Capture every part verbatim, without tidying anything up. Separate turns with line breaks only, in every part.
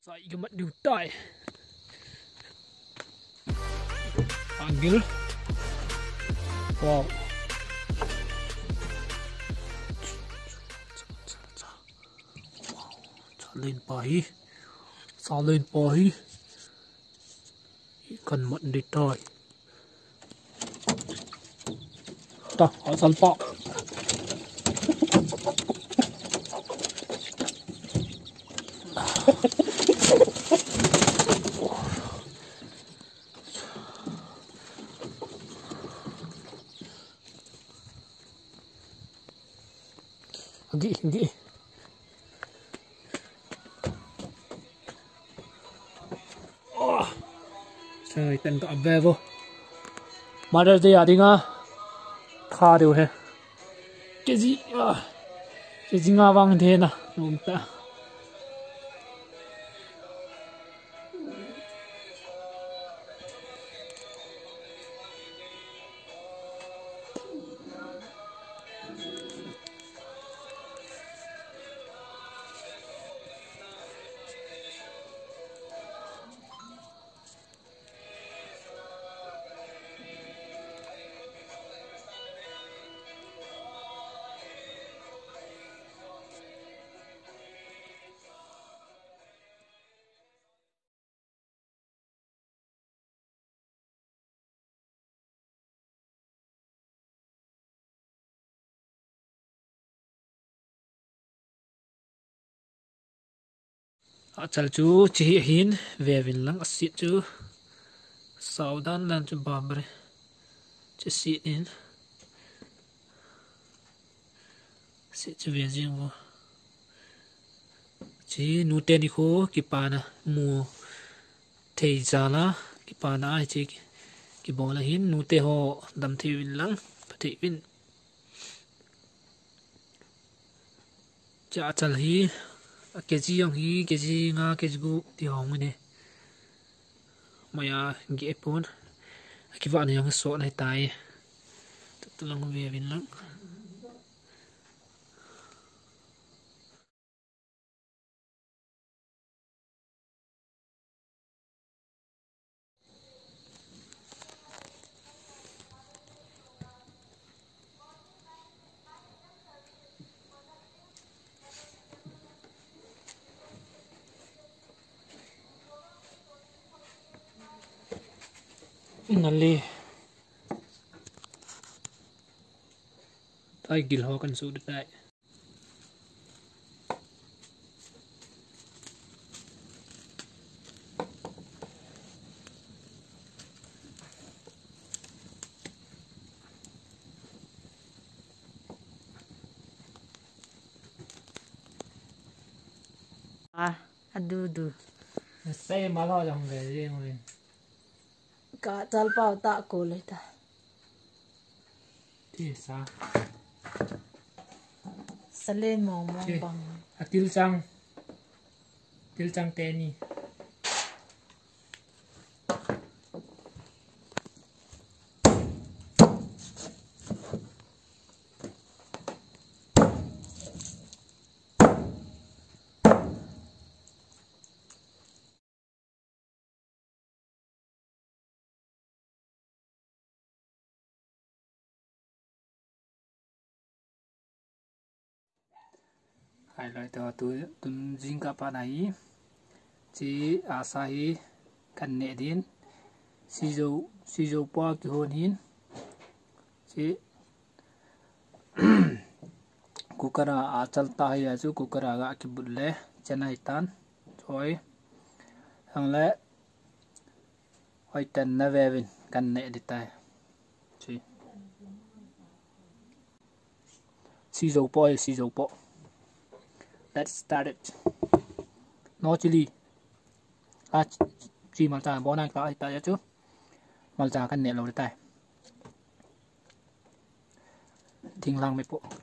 Sa igamat niyo tayo. Panggil. Wow. Lên bãi. Sa lên bãi. Cần mận đi trời. Ta, ở sân bọ. Ghi, ghi. Oh. Trời, tên cọ về vô. Mà đây gì à đi nga. Khá điều hè. Cái gì? Cái gì nga vang thế nào? Đúng ta. À, chal chú chỉ hin về vin lăng xịt chú sau đan lan chú bám bề chỉ xịt in xịt chú về riêng vô chỉ nụ tên đi khô kí pana mua thầy già la kí pana ai chỉ kí bỏ là hin nụ tên họ đâm thầy vin lăng thầy vin chả chal hi cái gì ông hi cái gì nga cái gì gu thì hỏng này mày ghé pon cái vạn này ông số này tai tự lòng về bên lắm nali tay gil ho kan su dai
à adu du
say mà lo dòng về riêng rồi
cả chal pao ta cô lấy ta
thì sao
salen mong mong bang
à tiêu trăng tiêu trăng tên đi hai loại tờ tôi tụm riêng cả bạn này chỉ asahi cần nệ đến si dầu si dầu qua cái hồn hin chỉ kukara achal tahi azu kukara ga ki bulle chana tan rồi hang le hoi tan na vevin kan nệ đi tai chỉ si dầu po si dầu po. Let's start it. No chili. À, chỉ mà chả bó này có tại chứ. Mà chả cần nè lâu để tay. Thình lăng mấy bộ.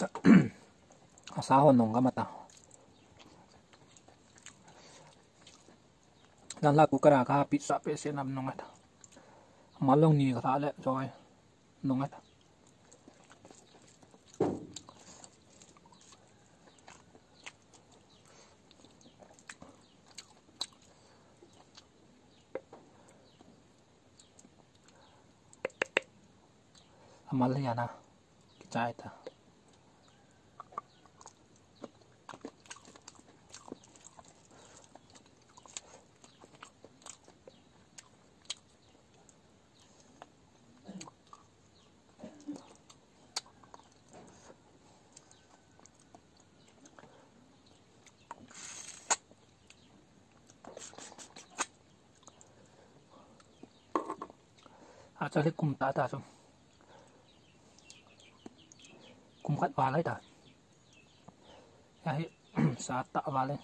sa hon nong kamata dan la kukara ka pizza pe se nam nong ata malong ni ka le joy nong ata amal ya na kita ita à cho lấy cùng ta ta xong cùng cắt vào lấy ta hay sát tạo vào lên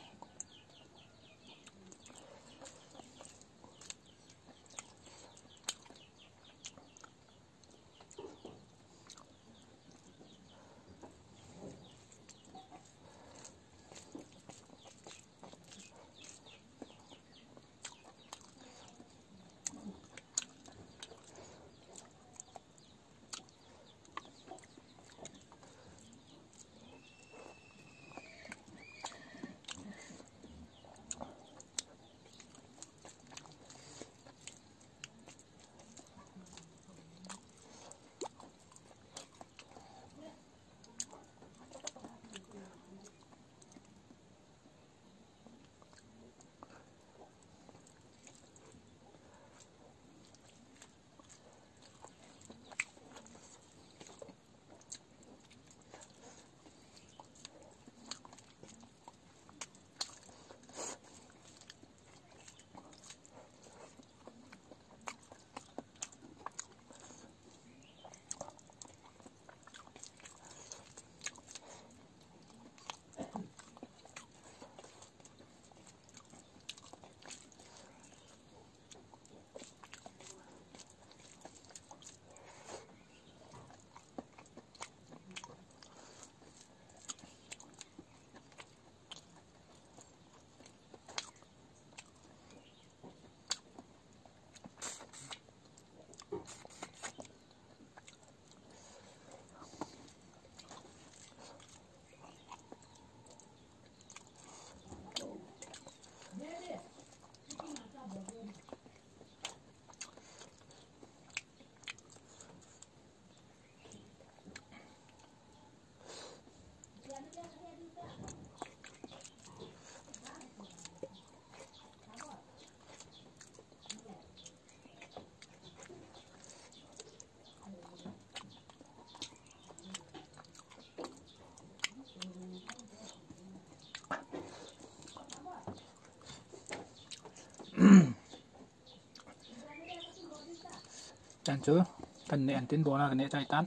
chan chứ cần nẹn tiến bộ là cái nẹn chạy tan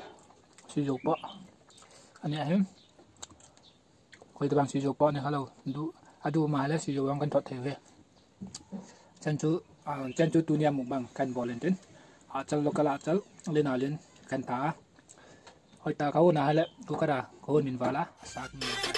sử dụng bọ anh nẹn hết quay từ bằng sử dụng bọ này hello đủ à đủ mà là sử dụng bằng cần thoát thể về chan chứ chan chứ tu niệm một bằng cần bỏ lên trên à chân lo cả chân lên nào lên cần thả hồi ta câu nào lại tu cả đã câu mình vào lá sát